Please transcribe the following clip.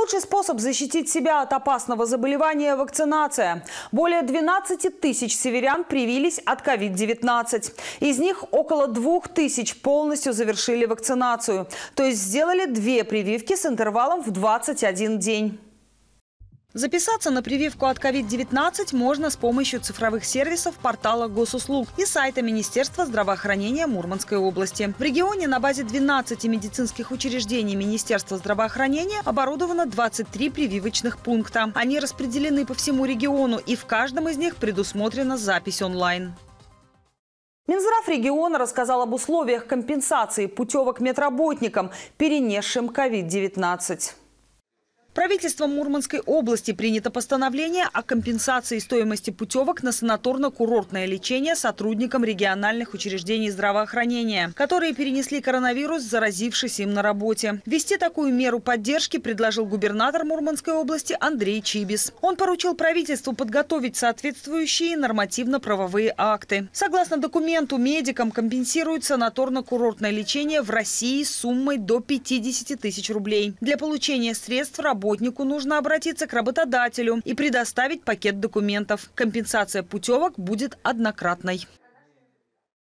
Лучший способ защитить себя от опасного заболевания – вакцинация. Более 12 тысяч северян привились от COVID-19. Из них около 2000 полностью завершили вакцинацию. То есть сделали 2 прививки с интервалом в 21 день. Записаться на прививку от COVID-19 можно с помощью цифровых сервисов портала Госуслуг и сайта Министерства здравоохранения Мурманской области. В регионе на базе 12 медицинских учреждений Министерства здравоохранения оборудовано 23 прививочных пункта. Они распределены по всему региону, и в каждом из них предусмотрена запись онлайн. Минздрав региона рассказал об условиях компенсации путевок медработникам, перенесшим COVID-19. Правительством Мурманской области принято постановление о компенсации стоимости путевок на санаторно-курортное лечение сотрудникам региональных учреждений здравоохранения, которые перенесли коронавирус, заразившись им на работе. Ввести такую меру поддержки предложил губернатор Мурманской области Андрей Чибис. Он поручил правительству подготовить соответствующие нормативно-правовые акты. Согласно документу, медикам компенсируют санаторно-курортное лечение в России суммой до 50 тысяч рублей. Для получения средств работнику нужно обратиться к работодателю и предоставить пакет документов. Компенсация путевок будет однократной.